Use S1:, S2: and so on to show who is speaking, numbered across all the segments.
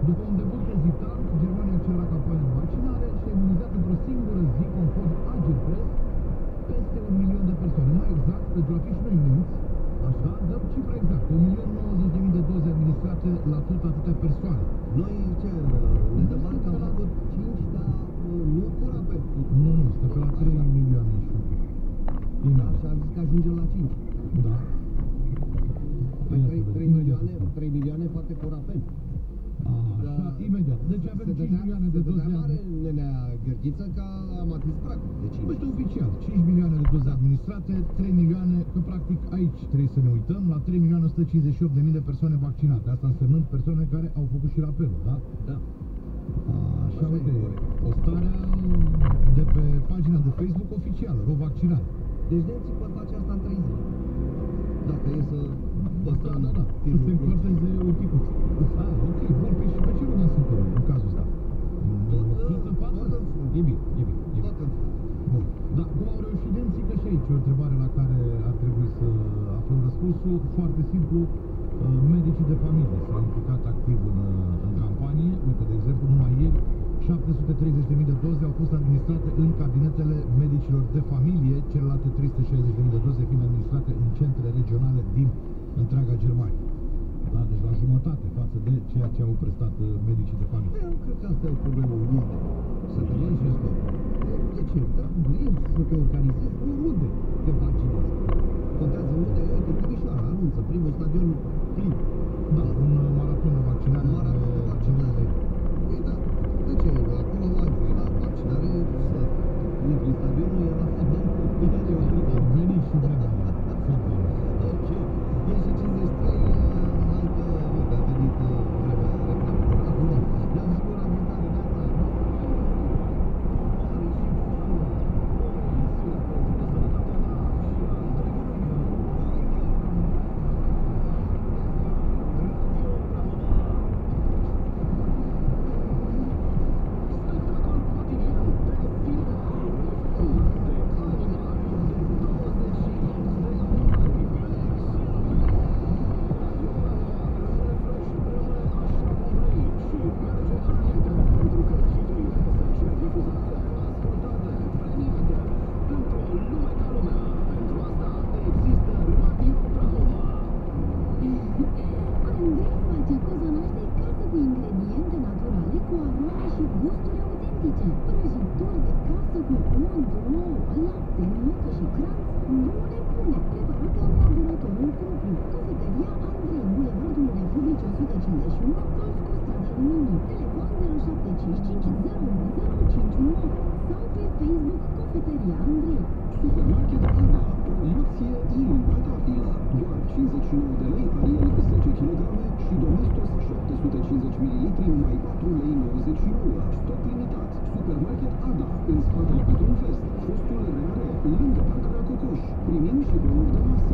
S1: După un debut ezitant, Germania accelera campania de vaccinare și a imunizat într-o singură zi, conform Agepress, peste 1.000.000 de persoane. Mai exact, pentru a fi și noi minți, așa, dăm cifra exactă, 1.090.000 de doze administrate la tot atâtea persoane.
S2: Noi ce? Ne dăm bani că am făcut 5, dar nu cura pe...
S1: Nu, stă pe la 3 milioane și un pic.
S2: Da, și a zis că ajungem la 5.
S1: Da.
S2: Păi 3 milioane poate Corapen.
S1: Așa, imediat. Deci avem 5 milioane de doze.
S2: mare nenea Gheorghiță că am atins pragul de 5.
S1: Uite, oficial, 5 milioane de doze administrate, 3 milioane, că practic aici trebuie să ne uităm, la 3.158.000 de persoane vaccinate. Asta însemnând persoane care au făcut și rapelul, da?
S2: Da.
S1: Așa, uite, postarea de pe pagina de Facebook oficială, ro-vaccinare.
S2: Deci nemții pot face asta în 3 zile. Dacă e să păstrăm
S1: Da. Să se încorteze un picuț. Ok, bun, păi și pe ce rugăm suntem în cazul ăsta? Tot în față? E bine. Bun. Dar cum au reușit nemții, că și aici e o întrebare la care ar trebui să aflăm răspunsul. Foarte simplu, medicii de familie s-au implicat activ în campanie. Uite, de exemplu, numai ieri, 730.000 de doze au fost administrate în cabinetele medicilor de familie, celelalte 360.000 de doze fiind administrate în centre regionale din întreaga Germania. Da, deci la jumătate față de ceea ce au prestat medicii de familie.
S2: Eu cred că asta e o problemă unde să te mai și scop. De ce? Dar vrei să te organizezi oriunde te vaccinezi. Contează unde, uite, Timișoara anunță primul stadion plin.
S1: Da, un maraton de vaccinare.
S2: Păi da, de ce? Acolo ai voi la vaccinare să umpli stadionul, iar la fotbal
S1: Ar veni și vremea fotbalului.
S2: Ok. E și 53, altă, uite, a venit vremea reclamelor. Acum, ne-am zis cu ramentare,
S3: Supermarket Ada, promoție imbatabilă. Doar 59 de lei Ariel 10 kg și Domestos 750 ml, numai 4 lei 99. Stoc limitat. Supermarket Ada, în spatele Petronfest, fostul RR, lângă parcarea Cocoș. Primim și bonuri de masă.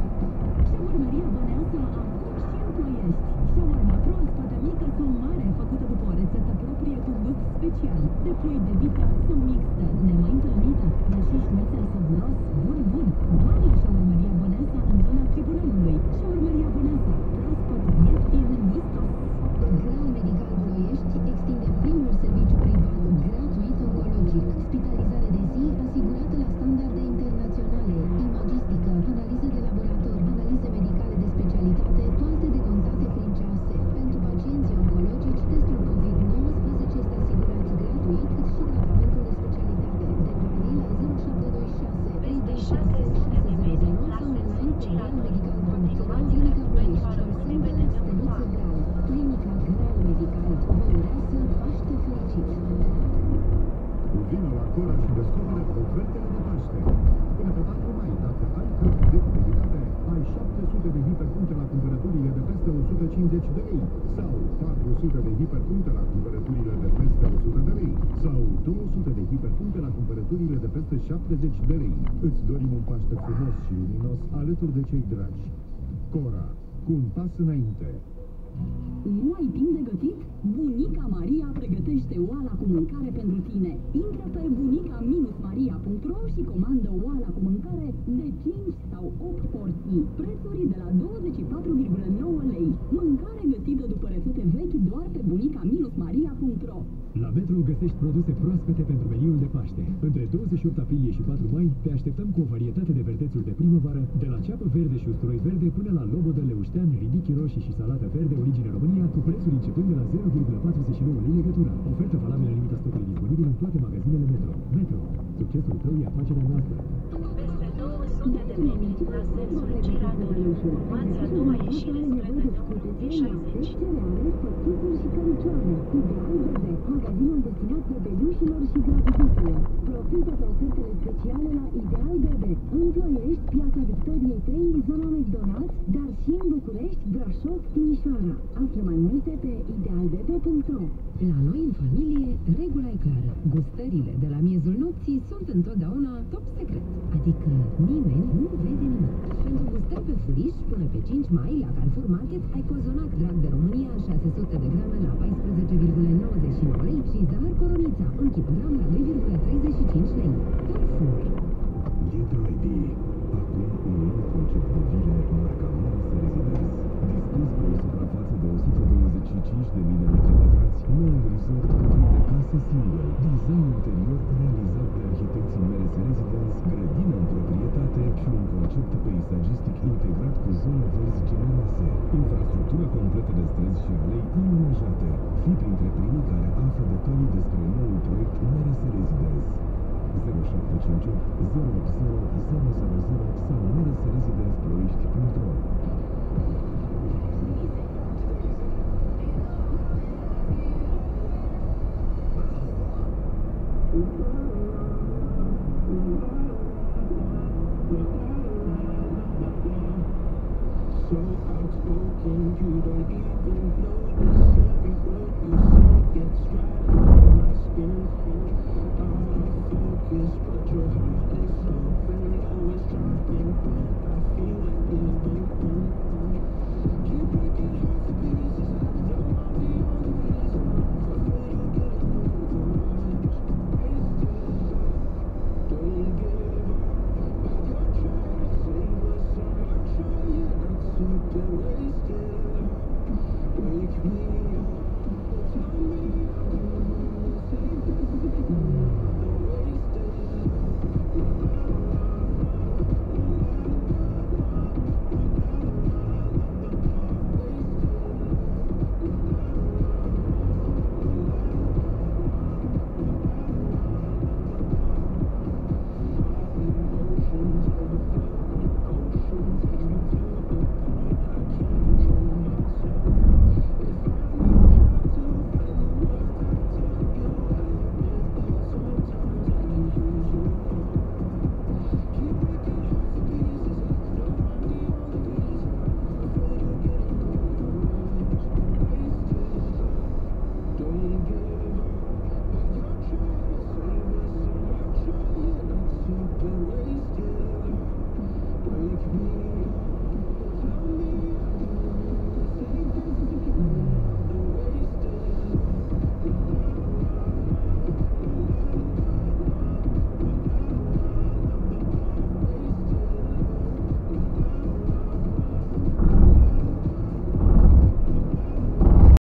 S4: Șaurmăria Băneasa acum și în Ploiești. Șaurma proaspătă, mică sau mare, făcută după o rețetă proprie cu gust special. De ploi de vită sau mixtă, nemai întâlnită, dar și șnițel savuros, bun. Doar la Șaurmăria Băneasa, în zona Tribunalului. Șaurmăria Băneasa, proaspăt, ieftin, gustos.
S5: Graal Medical Ploiești extinde primul serviciu privat gratuit oncologic. Spitalizare de zi asigurată la standarde internaționale, imagistică, analize de laborator, analize medicale de specialitate, toate decontate prin cease. Pentru pacienții oncologici, testul COVID-19 este asigurat gratuit, cât și tratamentul de specialitate. Detalii la 0726 326 600 sau online pe graalmedical.ro. Clinica Ploiești, Șorțenele, Steluță Graal. Clinica Graal Medical vă urează Paște fericit!
S6: Vină la Cora și descoperă ofertele de Paște. Până pe 4 mai, dacă ai cărți de fidelizare, ai 700 de hiperpuncte la cumpărăturile de peste 150 de lei sau 400 de hiperpuncte la cumpărăturile de peste 100 de lei sau 200 de hiperpuncte la cumpărăturile de peste 70 de lei. Îți dorim un Paște frumos și luminos alături de cei dragi. Cora, cu un pas înainte.
S4: Nu ai timp de gătit? Bunica Maria pregătește oala cu mâncare pentru tine. Intră pe bunica-maria.ro și comandă oala cu mâncare de 5 sau 8 porții. Prețuri de la 24,9 lei. Mâncare gătită după rețete vechi doar pe bunica-maria.ro.
S7: La Metro găsești produse proaspete pentru meniul de Paște. Între 28 aprilie și 4 mai te așteptăm cu o varietate de verdețuri de primăvară, de la ceapă verde și usturoi verde până la lobodă, leuștean, ridichi roșii și salată verde origine România, cu prețuri începând de la 0,49 lei legătura. Ofertă valabilă în limita stocului disponibil în toate magazinele Metro. Metro. Succesul tău e afacerea noastră.
S8: Peste 200 de metri la sensul Giradului. Urmați a doua ieșire spre terenul D60.
S4: Cereale, pătituri și căricioare. Ideal Bebe, magazinul destinat bebelușilor și gravititelor. Profită de ofertele speciale la Ideal Bebe. În Ploiești, Piața Victoriei 3, zona McDonald's, dar și în București, Brașov, Timișoara. Află mai multe pe idealbebe.ro.
S5: La noi în familie, regula e clară. Gustările de la miezul nopții sunt întotdeauna top secret. Adică nimeni nu vede nimic. Pentru gustări pe furiș, până pe 5 mai, la Carrefour Market, ai cozonac drag de România 600 de grame la 14,99 lei și zahăr Coronița, 1 kg la 2,35 lei. Carrefour.
S3: Get ready! Acum un nou concept de vile, marca Merese Residence. Dispus pe o suprafață de 125.000 de metri pătrați, noul resort cuprinde case single, design interior realizat de arhitecții Merese Residence, grădină în proprietate și un concept peisagistic integrat cu zone verzi generoase. Infrastructură completă de străzi și alei amenajate. Fii printre primii care află detalii despre noul proiect Merese Residence. 0758 080 000 sau mereseresidenceploiești.ro.
S4: Bravo!